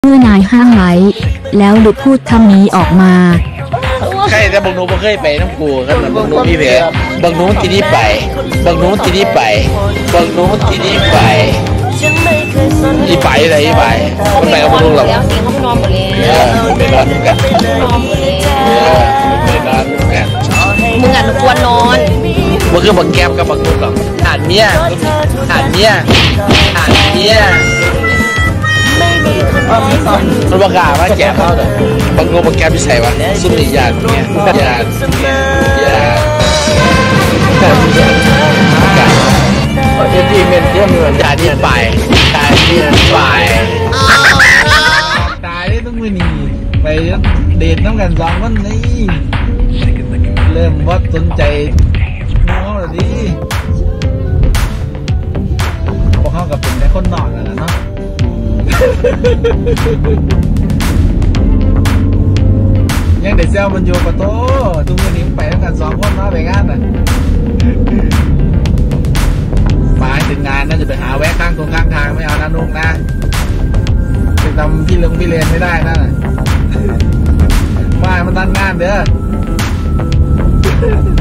เมื่อนายห้างไว้แล้วหลุดพูดคำนี้ออกมาใครแต่บางนู้นเคยไปน้ำกูกันบางนู้นพี่เพะบางนู้นที่นี่ไปบางนู้นที่นี่ไปบางนู้นที่นี่ไปอีไปอะไรอีไปมันไปกับบางนู้นหรอแล้วสิเขานอนหมดเลยไปนอนกันนอนหมดเลยไปนอนกันมึงอ่ะควรนอนมันคือบางแก้มกับบางนู้นหรอกอ่านเนี้ยอ่านเนี้ยอ่านเนี้ยมันประกาศว่าแกเข้าแต่บางโลบางแกพิเศษวะซุ่มอีกอย่างเนี่ยอย่างเอ็นดีเมนเที่ยงเหมือนจ่าที่ไปจ่าที่ไปตายได้ต้องมือหนีไปเดทน้ำกัน2 วันนี่เริ่มวัดสนใจน้องเลยดิพวกเขากับเป็นแต่คนนอนแล้วนะเนาะยังเด็กเซลมันอยู่ประตูตุ้งมือหนีไปน้ำกัน2 คนเนาะไปงานน่ะไปถึงงานน่าจะไปหาแวะข้างตรงข้างทางไม่เอานะนุ๊กนะไปทำพี่เลนไม่ได้นะไม่มันตั้งงานเด้อ